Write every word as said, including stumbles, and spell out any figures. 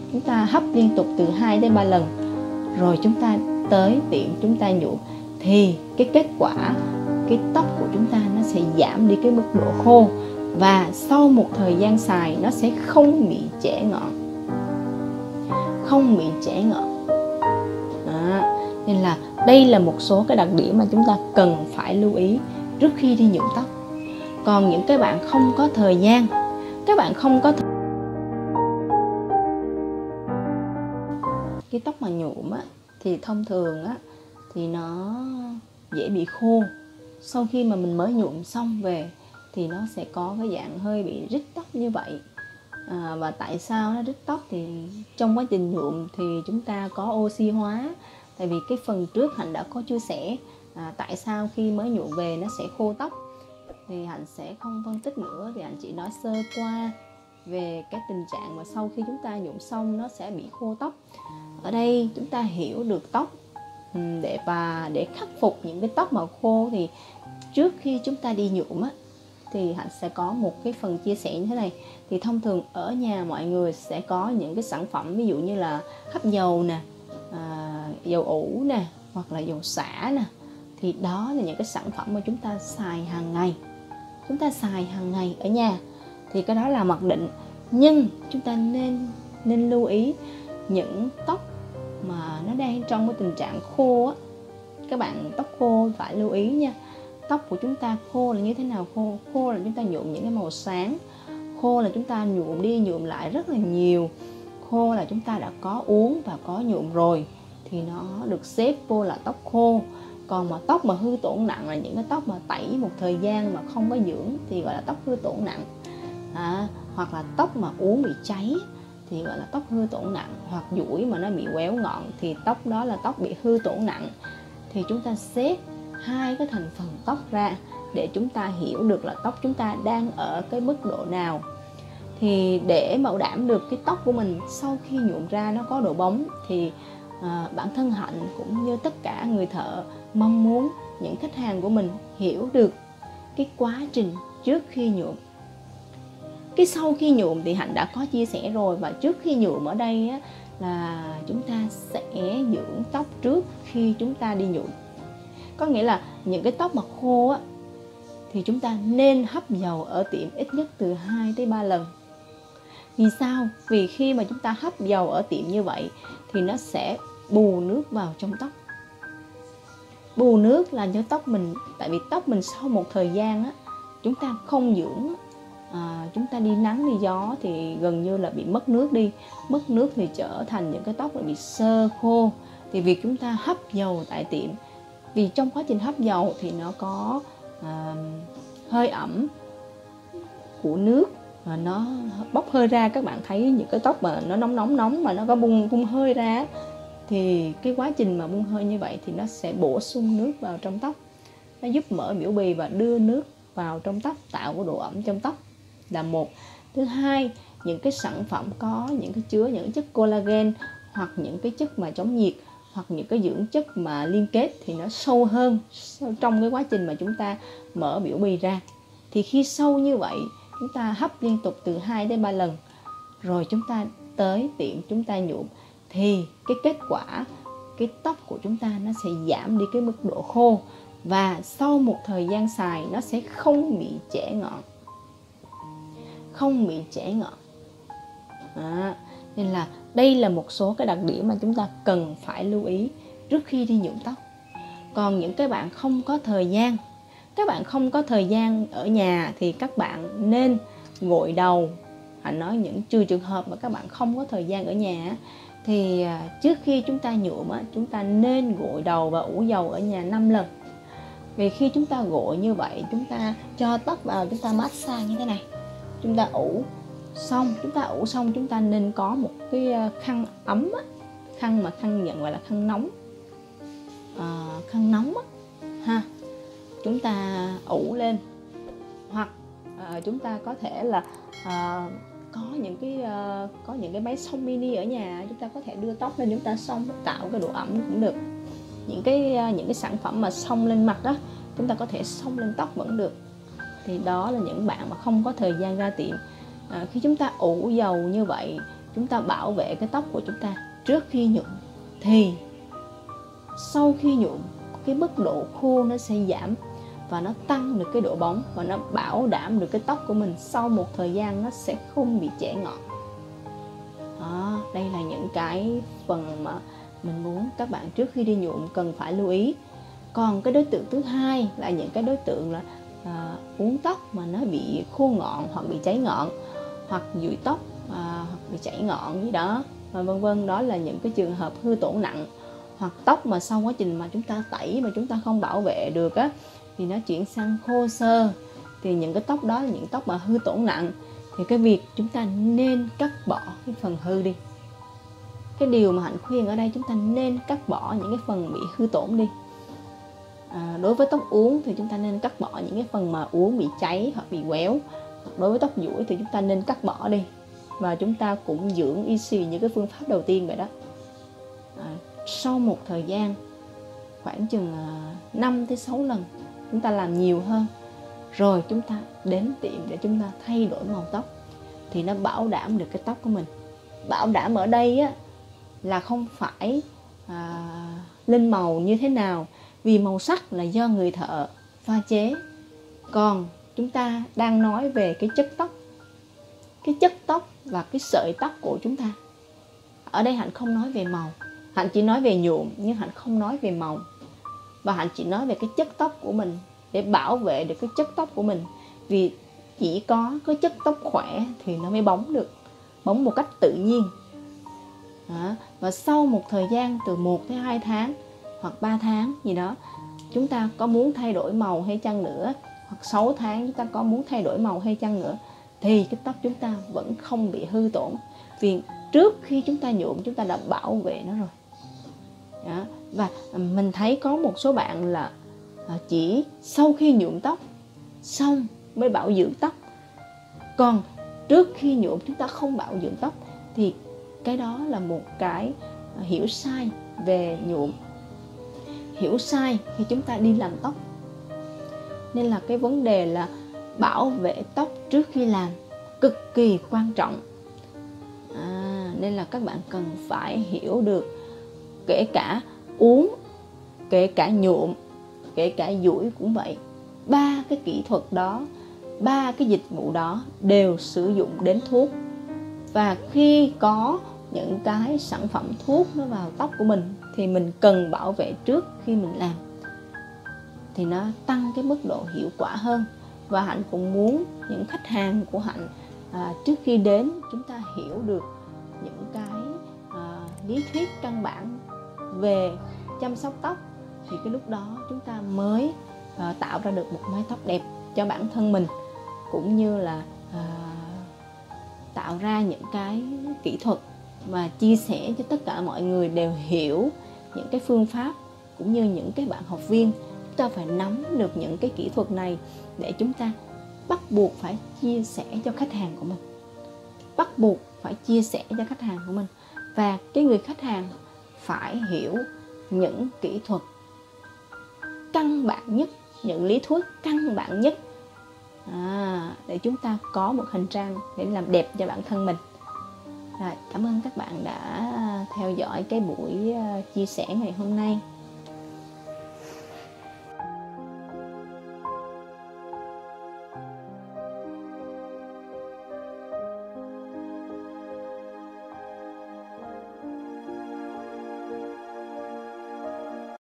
chúng ta hấp liên tục từ hai tới ba lần, rồi chúng ta tới tiệm chúng ta nhuộm, thì cái kết quả cái tóc của chúng ta nó sẽ giảm đi cái mức độ khô, và sau một thời gian xài nó sẽ không bị trễ ngọn, không bị trễ ngọn. Đó. Nên là đây là một số cái đặc điểm mà chúng ta cần phải lưu ý trước khi đi nhuộm tóc. Còn những cái bạn không có thời gian, các bạn không có thời... cái tóc mà nhuộm á, thì thông thường á, thì nó dễ bị khô. Sau khi mà mình mới nhuộm xong về thì nó sẽ có cái dạng hơi bị rít tóc như vậy. À, và tại sao nó rít tóc? Thì trong quá trình nhuộm thì chúng ta có oxy hóa. Tại vì cái phần trước Hạnh đã có chia sẻ à, tại sao khi mới nhuộm về nó sẽ khô tóc, thì Hạnh sẽ không phân tích nữa, thì Hạnh chỉ nói sơ qua về cái tình trạng mà sau khi chúng ta nhuộm xong nó sẽ bị khô tóc. Ở đây chúng ta hiểu được tóc để và để khắc phục những cái tóc mà khô, thì trước khi chúng ta đi nhuộm á, thì Hạnh sẽ có một cái phần chia sẻ như thế này. Thì thông thường ở nhà mọi người sẽ có những cái sản phẩm, ví dụ như là hấp dầu nè, à, dầu ủ nè, hoặc là dầu xả nè. Thì đó là những cái sản phẩm mà chúng ta xài hàng ngày, chúng ta xài hàng ngày ở nhà, thì cái đó là mặc định. Nhưng chúng ta nên nên lưu ý những tóc mà nó đang trong cái tình trạng khô á, các bạn tóc khô phải lưu ý nha. Tóc của chúng ta khô là như thế nào? Khô khô là chúng ta nhuộm những cái màu sáng, khô là chúng ta nhuộm đi nhuộm lại rất là nhiều, khô là chúng ta đã có uống và có nhuộm rồi, thì nó được xếp vô là tóc khô. Còn mà tóc mà hư tổn nặng là những cái tóc mà tẩy một thời gian mà không có dưỡng thì gọi là tóc hư tổn nặng. À, hoặc là tóc mà uống bị cháy thì gọi là tóc hư tổn nặng, hoặc duỗi mà nó bị quéo ngọn thì tóc đó là tóc bị hư tổn nặng. Thì chúng ta xếp hai cái thành phần tóc ra để chúng ta hiểu được là tóc chúng ta đang ở cái mức độ nào. Thì để bảo đảm được cái tóc của mình sau khi nhuộm ra nó có độ bóng, thì à, bản thân Hạnh cũng như tất cả người thợ mong muốn những khách hàng của mình hiểu được cái quá trình trước khi nhuộm. Cái sau khi nhuộm thì Hạnh đã có chia sẻ rồi, và trước khi nhuộm ở đây á, là chúng ta sẽ dưỡng tóc trước khi chúng ta đi nhuộm. Có nghĩa là những cái tóc mà khô á, thì chúng ta nên hấp dầu ở tiệm ít nhất từ hai tới ba lần. Vì sao? Vì khi mà chúng ta hấp dầu ở tiệm như vậy thì nó sẽ bù nước vào trong tóc. Bù nước là cho tóc mình, tại vì tóc mình sau một thời gian á, chúng ta không dưỡng, à, chúng ta đi nắng đi gió thì gần như là bị mất nước đi. Mất nước thì trở thành những cái tóc bị xơ khô. Thì việc chúng ta hấp dầu tại tiệm, vì trong quá trình hấp dầu thì nó có à, hơi ẩm của nước và nó bốc hơi ra. Các bạn thấy những cái tóc mà nó nóng nóng nóng mà nó có bung bung hơi ra, thì cái quá trình mà bung hơi như vậy thì nó sẽ bổ sung nước vào trong tóc, nó giúp mở biểu bì và đưa nước vào trong tóc, tạo cái độ ẩm trong tóc là một. Thứ hai, những cái sản phẩm có những cái chứa những chất collagen hoặc những cái chất mà chống nhiệt hoặc những cái dưỡng chất mà liên kết thì nó sâu hơn trong cái quá trình mà chúng ta mở biểu bì ra. Thì khi sâu như vậy, chúng ta hấp liên tục từ hai đến ba lần, rồi chúng ta tới tiệm chúng ta nhuộm, thì cái kết quả cái tóc của chúng ta nó sẽ giảm đi cái mức độ khô, và sau một thời gian xài nó sẽ không bị trễ ngọn, không bị trễ ngọn. À, nên là đây là một số cái đặc điểm mà chúng ta cần phải lưu ý trước khi đi nhuộm tóc. Còn những cái bạn không có thời gian, các bạn không có thời gian ở nhà thì các bạn nên gội đầu. Hạnh nói những trừ trường hợp mà các bạn không có thời gian ở nhà, thì trước khi chúng ta nhuộm chúng ta nên gội đầu và ủ dầu ở nhà năm lần. Vì khi chúng ta gội như vậy, chúng ta cho tóc vào, chúng ta massage như thế này, chúng ta ủ xong, chúng ta ủ xong chúng ta nên có một cái khăn ấm, khăn mà khăn nhận gọi là khăn nóng, à, khăn nóng ha, chúng ta ủ lên. Hoặc à, chúng ta có thể là à, có những cái uh, có những cái máy xông mini ở nhà, chúng ta có thể đưa tóc lên chúng ta xông, tạo cái độ ẩm cũng được. Những cái uh, những cái sản phẩm mà xông lên mặt đó, chúng ta có thể xông lên tóc vẫn được. Thì đó là những bạn mà không có thời gian ra tiệm. À, khi chúng ta ủ dầu như vậy, chúng ta bảo vệ cái tóc của chúng ta trước khi nhuộm, thì sau khi nhuộm cái mức độ khô nó sẽ giảm và nó tăng được cái độ bóng, và nó bảo đảm được cái tóc của mình sau một thời gian nó sẽ không bị chẻ ngọn. Đó, đây là những cái phần mà mình muốn các bạn trước khi đi nhuộm cần phải lưu ý. Còn cái đối tượng thứ hai là những cái đối tượng là à, uốn tóc mà nó bị khô ngọn hoặc bị cháy ngọn, hoặc dụi tóc à, hoặc bị chảy ngọn gì đó, và vân vân. Đó là những cái trường hợp hư tổn nặng, hoặc tóc mà sau quá trình mà chúng ta tẩy mà chúng ta không bảo vệ được á, thì nó chuyển sang khô xơ. Thì những cái tóc đó là những tóc mà hư tổn nặng, thì cái việc chúng ta nên cắt bỏ cái phần hư đi. Cái điều mà Hạnh khuyên ở đây, chúng ta nên cắt bỏ những cái phần bị hư tổn đi. À, đối với tóc uốn thì chúng ta nên cắt bỏ những cái phần mà uốn bị cháy hoặc bị quéo. Đối với tóc duỗi thì chúng ta nên cắt bỏ đi, và chúng ta cũng dưỡng y xì như cái phương pháp đầu tiên vậy đó. À, sau một thời gian khoảng chừng năm tới sáu lần, chúng ta làm nhiều hơn, rồi chúng ta đến tiệm để chúng ta thay đổi màu tóc, thì nó bảo đảm được cái tóc của mình. Bảo đảm ở đây á, là không phải à, lên màu như thế nào, vì màu sắc là do người thợ pha chế. Còn chúng ta đang nói về cái chất tóc, cái chất tóc và cái sợi tóc của chúng ta. Ở đây Hạnh không nói về màu, Hạnh chỉ nói về nhuộm, nhưng Hạnh không nói về màu. Và Hạnh chỉ nói về cái chất tóc của mình, để bảo vệ được cái chất tóc của mình. Vì chỉ có cái chất tóc khỏe thì nó mới bóng được, bóng một cách tự nhiên. Đó. Và sau một thời gian từ một tới hai tháng hoặc ba tháng gì đó, chúng ta có muốn thay đổi màu hay chăng nữa, hoặc sáu tháng chúng ta có muốn thay đổi màu hay chăng nữa, thì cái tóc chúng ta vẫn không bị hư tổn, vì trước khi chúng ta nhuộm chúng ta đã bảo vệ nó rồi. Đó. Và mình thấy có một số bạn là chỉ sau khi nhuộm tóc xong mới bảo dưỡng tóc, còn trước khi nhuộm chúng ta không bảo dưỡng tóc, thì cái đó là một cái hiểu sai về nhuộm, hiểu sai khi chúng ta đi làm tóc. Nên là cái vấn đề là bảo vệ tóc trước khi làm cực kỳ quan trọng. À, nên là các bạn cần phải hiểu được, kể cả uốn, kể cả nhuộm, kể cả duỗi cũng vậy. Ba cái kỹ thuật đó, ba cái dịch vụ đó đều sử dụng đến thuốc. Và khi có những cái sản phẩm thuốc nó vào tóc của mình, thì mình cần bảo vệ trước khi mình làm, thì nó tăng cái mức độ hiệu quả hơn. Và Hạnh cũng muốn những khách hàng của Hạnh à, trước khi đến chúng ta hiểu được những cái à, lý thuyết căn bản về chăm sóc tóc, thì cái lúc đó chúng ta mới à, tạo ra được một mái tóc đẹp cho bản thân mình, cũng như là à, tạo ra những cái kỹ thuật và chia sẻ cho tất cả mọi người đều hiểu những cái phương pháp, cũng như những cái bạn học viên. Chúng ta phải nắm được những cái kỹ thuật này để chúng ta bắt buộc phải chia sẻ cho khách hàng của mình, bắt buộc phải chia sẻ cho khách hàng của mình. Và cái người khách hàng phải hiểu những kỹ thuật căn bản nhất, những lý thuyết căn bản nhất, à, để chúng ta có một hành trang để làm đẹp cho bản thân mình. Rồi, cảm ơn các bạn đã theo dõi cái buổi chia sẻ ngày hôm nay.